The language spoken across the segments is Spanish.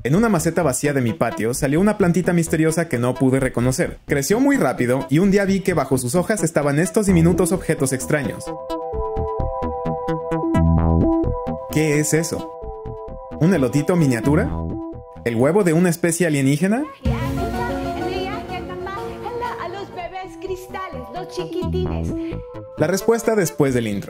En una maceta vacía de mi patio salió una plantita misteriosa que no pude reconocer. Creció muy rápido y un día vi que bajo sus hojas estaban estos diminutos objetos extraños. ¿Qué es eso? ¿Un elotito miniatura? ¿El huevo de una especie alienígena? A los bebés cristales, los chiquitines. La respuesta después del intro.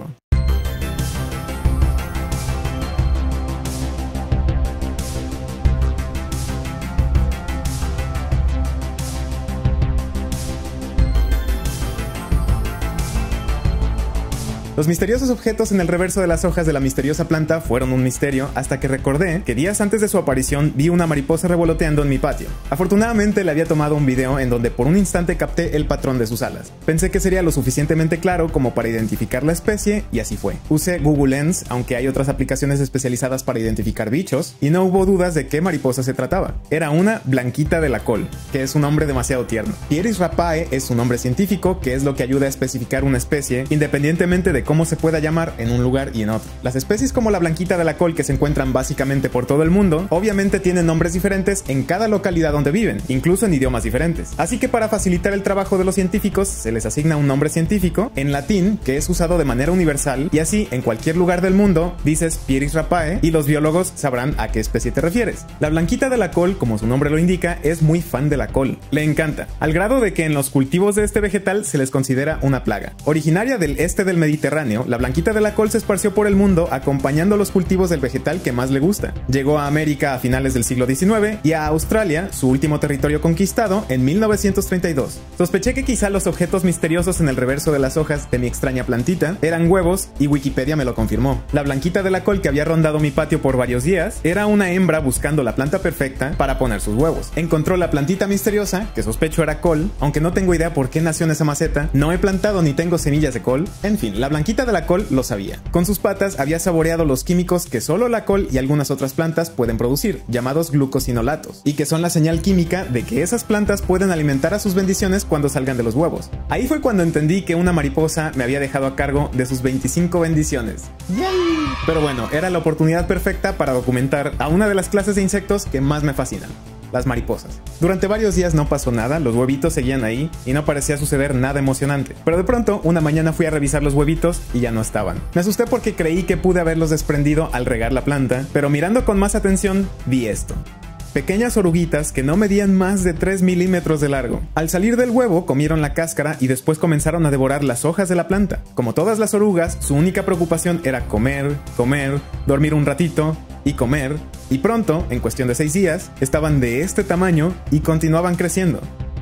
Los misteriosos objetos en el reverso de las hojas de la misteriosa planta fueron un misterio hasta que recordé que días antes de su aparición vi una mariposa revoloteando en mi patio. Afortunadamente le había tomado un video en donde por un instante capté el patrón de sus alas. Pensé que sería lo suficientemente claro como para identificar la especie y así fue. Usé Google Lens, aunque hay otras aplicaciones especializadas para identificar bichos, y no hubo dudas de qué mariposa se trataba. Era una blanquita de la col, que es un nombre demasiado tierno. Pieris rapae es su nombre científico, que es lo que ayuda a especificar una especie, independientemente de cómo se pueda llamar en un lugar y en otro. Las especies como la blanquita de la col, que se encuentran básicamente por todo el mundo, obviamente tienen nombres diferentes en cada localidad donde viven, incluso en idiomas diferentes. Así que para facilitar el trabajo de los científicos, se les asigna un nombre científico en latín que es usado de manera universal, y así en cualquier lugar del mundo dices Pieris rapae y los biólogos sabrán a qué especie te refieres. La blanquita de la col, como su nombre lo indica, es muy fan de la col. Le encanta, al grado de que en los cultivos de este vegetal se les considera una plaga. Originaria del este del Mediterráneo, la blanquita de la col se esparció por el mundo acompañando los cultivos del vegetal que más le gusta. Llegó a América a finales del siglo XIX y a Australia, su último territorio conquistado, en 1932. Sospeché que quizá los objetos misteriosos en el reverso de las hojas de mi extraña plantita eran huevos y Wikipedia me lo confirmó. La blanquita de la col que había rondado mi patio por varios días era una hembra buscando la planta perfecta para poner sus huevos. Encontró la plantita misteriosa, que sospecho era col, aunque no tengo idea por qué nació en esa maceta, no he plantado ni tengo semillas de col. En fin, la blanquita de la col lo sabía. Con sus patas había saboreado los químicos que solo la col y algunas otras plantas pueden producir, llamados glucosinolatos, y que son la señal química de que esas plantas pueden alimentar a sus bendiciones cuando salgan de los huevos. Ahí fue cuando entendí que una mariposa me había dejado a cargo de sus 25 bendiciones. ¡Yay! Pero bueno, era la oportunidad perfecta para documentar a una de las clases de insectos que más me fascinan: las mariposas. Durante varios días no pasó nada, los huevitos seguían ahí y no parecía suceder nada emocionante. Pero de pronto, una mañana fui a revisar los huevitos y ya no estaban. Me asusté porque creí que pude haberlos desprendido al regar la planta, pero mirando con más atención, vi esto. Pequeñas oruguitas que no medían más de 3 milímetros de largo. Al salir del huevo, comieron la cáscara y después comenzaron a devorar las hojas de la planta. Como todas las orugas, su única preocupación era comer, comer, dormir un ratito y comer, y pronto, en cuestión de 6 días, estaban de este tamaño y continuaban creciendo.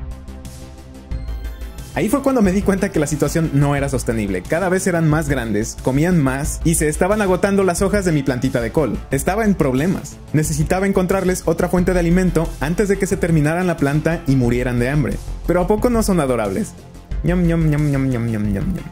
Ahí fue cuando me di cuenta que la situación no era sostenible. Cada vez eran más grandes, comían más y se estaban agotando las hojas de mi plantita de col. Estaba en problemas. Necesitaba encontrarles otra fuente de alimento antes de que se terminaran la planta y murieran de hambre. Pero ¿a poco no son adorables? Ñam, ñam, ñam, ñam, ñam, ñam, ñam, ñam.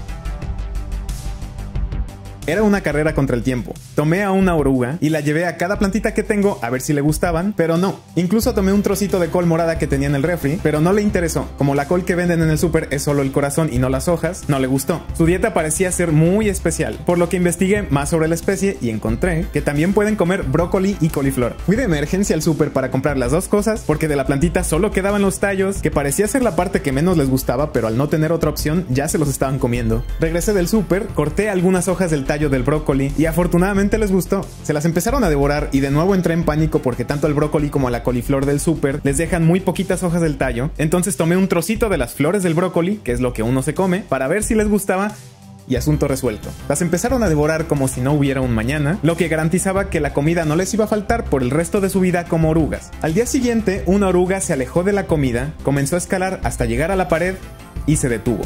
Era una carrera contra el tiempo. Tomé a una oruga y la llevé a cada plantita que tengo a ver si le gustaban, pero no. Incluso tomé un trocito de col morada que tenía en el refri, pero no le interesó. Como la col que venden en el súper es solo el corazón y no las hojas, no le gustó. Su dieta parecía ser muy especial, por lo que investigué más sobre la especie y encontré que también pueden comer brócoli y coliflor. Fui de emergencia al súper para comprar las dos cosas, porque de la plantita solo quedaban los tallos, que parecía ser la parte que menos les gustaba, pero al no tener otra opción ya se los estaban comiendo. Regresé del súper, corté algunas hojas del tallo del brócoli y afortunadamente les gustó. Se las empezaron a devorar y de nuevo entré en pánico porque tanto el brócoli como la coliflor del súper les dejan muy poquitas hojas del tallo. Entonces tomé un trocito de las flores del brócoli, que es lo que uno se come, para ver si les gustaba y asunto resuelto. Las empezaron a devorar como si no hubiera un mañana, lo que garantizaba que la comida no les iba a faltar por el resto de su vida como orugas. Al día siguiente, una oruga se alejó de la comida, comenzó a escalar hasta llegar a la pared y se detuvo.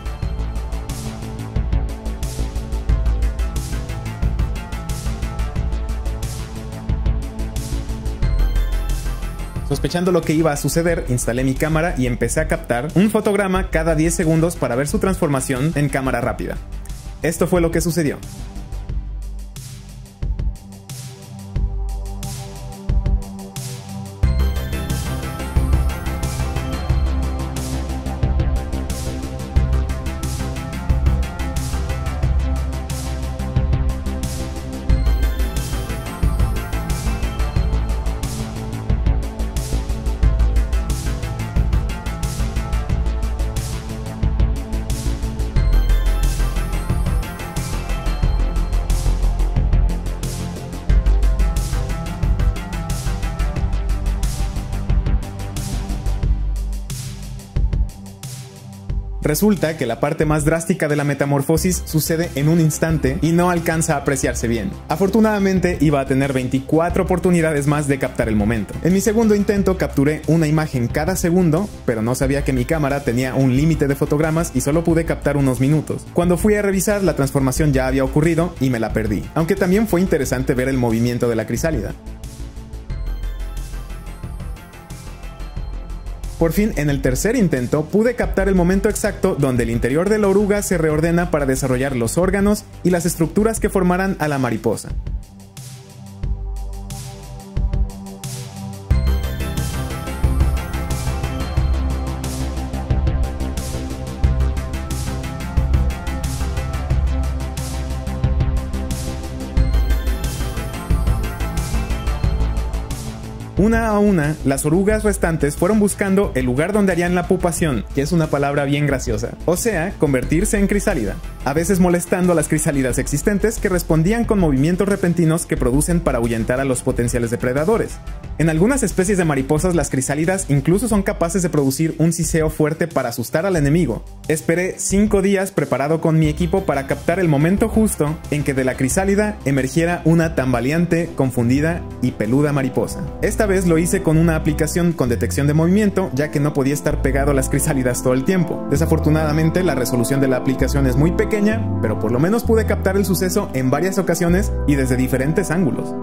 Sospechando lo que iba a suceder, instalé mi cámara y empecé a captar un fotograma cada 10 segundos para ver su transformación en cámara rápida. Esto fue lo que sucedió. Resulta que la parte más drástica de la metamorfosis sucede en un instante y no alcanza a apreciarse bien. Afortunadamente iba a tener 24 oportunidades más de captar el momento. En mi segundo intento capturé una imagen cada segundo, pero no sabía que mi cámara tenía un límite de fotogramas y solo pude captar unos minutos. Cuando fui a revisar, la transformación ya había ocurrido y me la perdí, aunque también fue interesante ver el movimiento de la crisálida. Por fin, en el tercer intento, pude captar el momento exacto donde el interior de la oruga se reordena para desarrollar los órganos y las estructuras que formarán a la mariposa. Una a una, las orugas restantes fueron buscando el lugar donde harían la pupación, que es una palabra bien graciosa, o sea, convertirse en crisálida, a veces molestando a las crisálidas existentes que respondían con movimientos repentinos que producen para ahuyentar a los potenciales depredadores. En algunas especies de mariposas, las crisálidas incluso son capaces de producir un siseo fuerte para asustar al enemigo. Esperé 5 días preparado con mi equipo para captar el momento justo en que de la crisálida emergiera una tambaleante, confundida y peluda mariposa. Esta vez lo hice con una aplicación con detección de movimiento, ya que no podía estar pegado a las crisálidas todo el tiempo. Desafortunadamente, la resolución de la aplicación es muy pequeña, pero por lo menos pude captar el suceso en varias ocasiones y desde diferentes ángulos.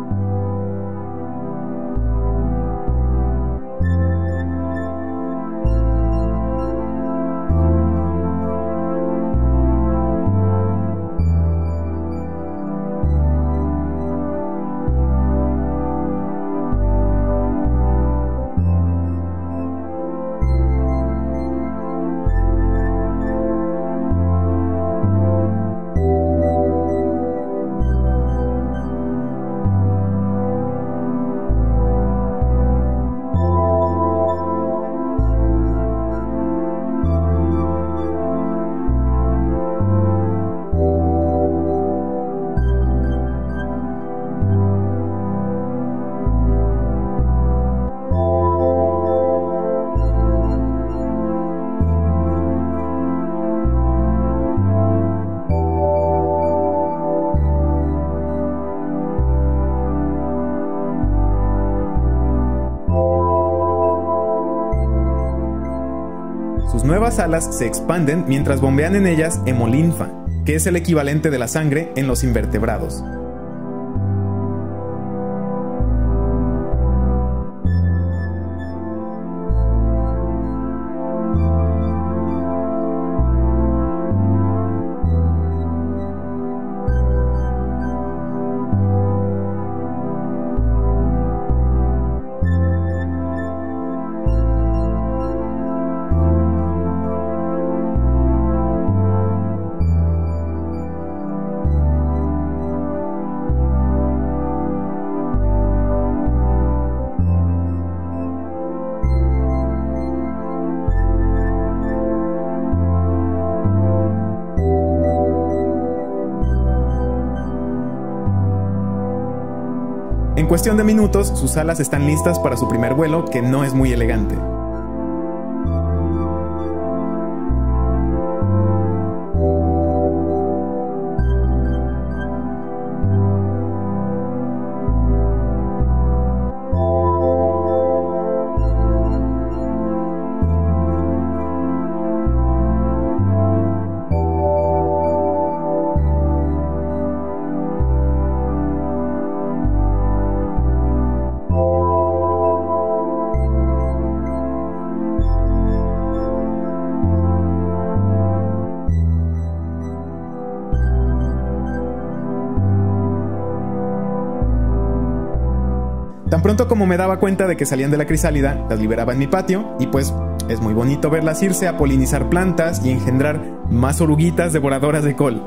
Sus nuevas alas se expanden mientras bombean en ellas hemolinfa, que es el equivalente de la sangre en los invertebrados. En cuestión de minutos, sus alas están listas para su primer vuelo, que no es muy elegante. Tan pronto como me daba cuenta de que salían de la crisálida, las liberaba en mi patio y pues es muy bonito verlas irse a polinizar plantas y engendrar más oruguitas devoradoras de col.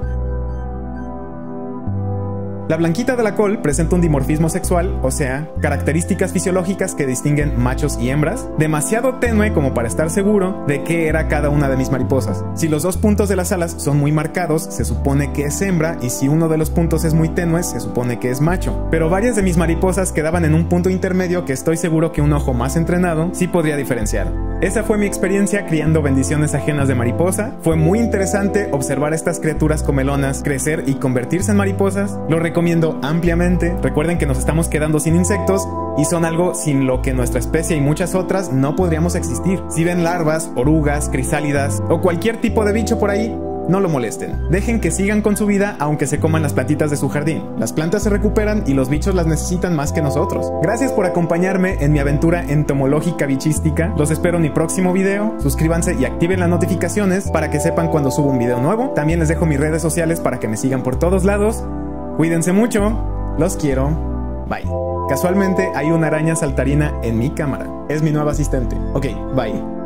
La blanquita de la col presenta un dimorfismo sexual, o sea, características fisiológicas que distinguen machos y hembras, demasiado tenue como para estar seguro de qué era cada una de mis mariposas. Si los dos puntos de las alas son muy marcados, se supone que es hembra, y si uno de los puntos es muy tenue, se supone que es macho. Pero varias de mis mariposas quedaban en un punto intermedio que estoy seguro que un ojo más entrenado sí podría diferenciar. Esa fue mi experiencia criando bendiciones ajenas de mariposa. Fue muy interesante observar a estas criaturas comelonas crecer y convertirse en mariposas. Lo recomiendo ampliamente. Recuerden que nos estamos quedando sin insectos y son algo sin lo que nuestra especie y muchas otras no podríamos existir. Si ven larvas, orugas, crisálidas o cualquier tipo de bicho por ahí, no lo molesten. Dejen que sigan con su vida aunque se coman las plantitas de su jardín. Las plantas se recuperan y los bichos las necesitan más que nosotros. Gracias por acompañarme en mi aventura entomológica bichística. Los espero en mi próximo video. Suscríbanse y activen las notificaciones para que sepan cuando subo un video nuevo. También les dejo mis redes sociales para que me sigan por todos lados. Cuídense mucho. Los quiero. Bye. Casualmente hay una araña saltarina en mi cámara. Es mi nueva asistente. Ok, bye.